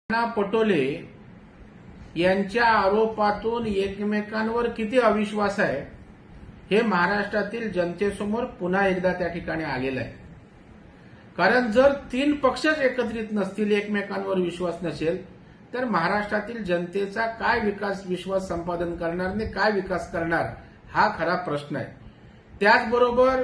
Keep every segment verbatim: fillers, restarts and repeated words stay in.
नाना पटोले यांच्या आरोपातून एकमेकांवर किती अविश्वास आहे हे महाराष्ट्रातील जनतेसमोर पुन्हा एकदा त्या ठिकाणी आलेलं आहे। कारण जर तीन पक्षच एकत्रित नसतील, एकमेकांवर विश्वास नसेल, तर महाराष्ट्रातील जनतेचा काय विकास विश्वास संपादन करणार आणि काय विकास करणार हा खरा प्रश्न आहे। त्याचबरोबर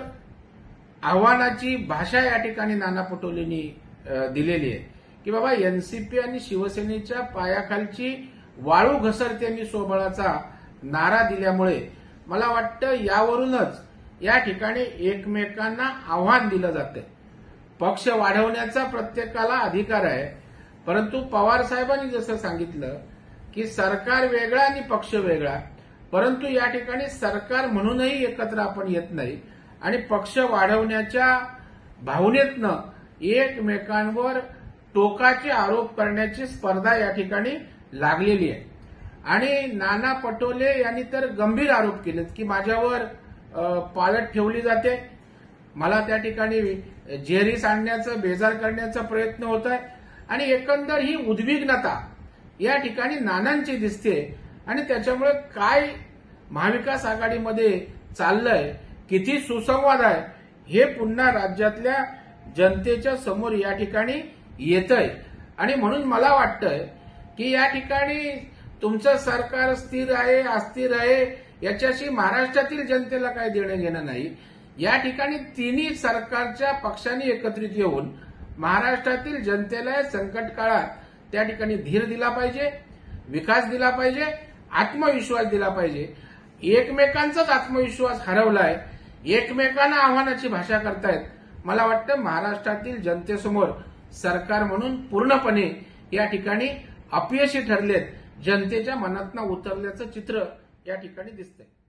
आव्हानाची भाषा या ठिकाणी नाना पटोलेंनी दिलेली आहे की बाबा एनसीपी आणि शिवसेनेच्या पायाखालची वाळू घसरत्यांनी स्वबळाचा नारा दिल्यामुळे मला वाटतं यावरूनच या ठिकाणी एकमेकांना आव्हान दिलं जातंय। पक्ष वाढवण्याचा प्रत्येकाला अधिकार आहे, परंतु पवार साहेबांनी जसं सांगितलं की सरकार वेगळा आणि पक्ष वेगळा, परंतु या ठिकाणी सरकार म्हणूनही एकत्र आपण येत नाही आणि पक्ष वाढवण्याच्या भावनेतनं एकमेकांवर टोकाचे आरोप करण्याची स्पर्धा या ठिकाणी लागलेली आहे। आणि नाना पटोले यांनी तर गंभीर आरोप केलेत की माझ्यावर पाळत ठेवली जाते, मला त्या ठिकाणी जेरीस आणण्याचं बेजार करण्याचा प्रयत्न होत आहे आणि एकंदर ही उद्विग्नता या ठिकाणी नानांची दिसते आणि त्याच्यामुळे काय महाविकास आघाडीमध्ये चाललंय, किती सुसंवाद आहे हे पुन्हा राज्यातल्या जनतेच्या समोर या ठिकाणी येतंय। आणि म्हणून मला वाटतंय की या ठिकाणी तुमचं सरकार स्थिर आहे अस्थिर आहे याच्याशी महाराष्ट्रातील जनतेला काय देणं घेणं नाही। या ठिकाणी तिन्ही सरकारच्या पक्षांनी एकत्रित येऊन महाराष्ट्रातील जनतेला संकट काळात त्या ठिकाणी धीर दिला पाहिजे, विकास दिला पाहिजे, आत्मविश्वास दिला पाहिजे। एकमेकांचाच आत्मविश्वास हरवलाय, एकमेकांना आव्हानाची भाषा करतायत। मला वाटतं महाराष्ट्रातील जनतेसमोर सरकार म्हणून पूर्णपणे या ठिकाणी अपयशी ठरलेत, जनतेच्या मनातनं उतरल्याचं चित्र या ठिकाणी दिसतंय।